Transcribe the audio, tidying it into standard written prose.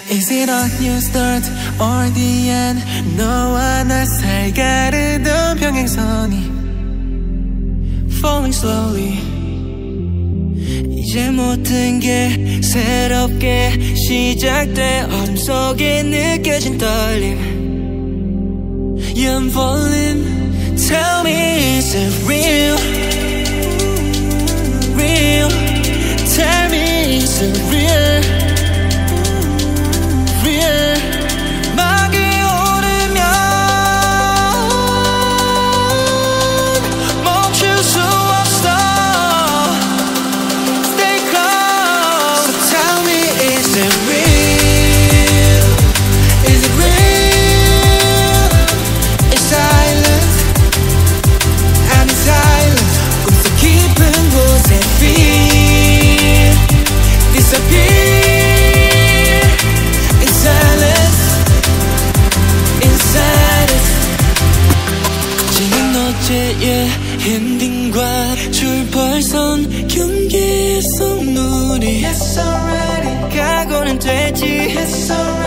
Is it a new start or the end? 너와 나 사이 가르던 평행선이 Falling slowly. 이제 모든 게 새롭게 시작돼. 어둠 속에 느껴진 떨림. Yeah, I'm falling. Tell me, is it real? Real. Tell me, is it real? Real. 막이 오르면 멈출 수 없어. Stay close. So tell me, is it real? Is it real? It's silent. I'm silent. 꿈속 깊은 곳에 feel disappear. 어제의 엔딩과 출발선 경계에서 우리 It's already 각오는 되지 It's already